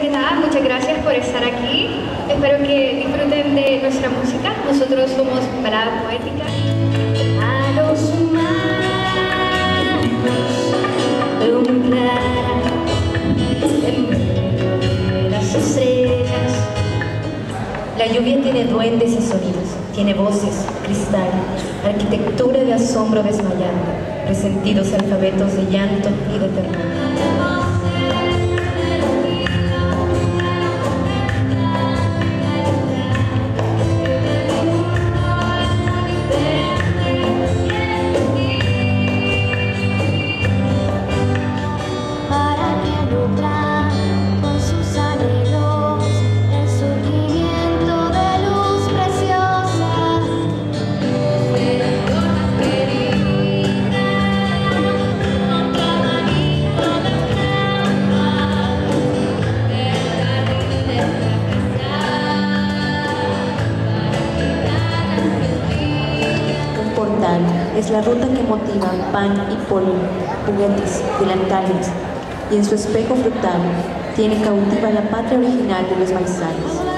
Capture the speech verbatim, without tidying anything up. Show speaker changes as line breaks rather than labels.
que nada, muchas gracias por estar aquí. Espero que disfruten de nuestra música. Nosotros somos Balada Poética. A los humanos veo muy clara en medio de las estrellas.
La lluvia tiene duendes y sonidos, tiene voces, cristal, arquitectura de asombro desmayante, resentidos alfabetos de llanto y de ternura.
Es la ruta que motiva pan y polvo, juguetes, delantales, y en su espejo frutal tiene cautiva la patria original de los maizales.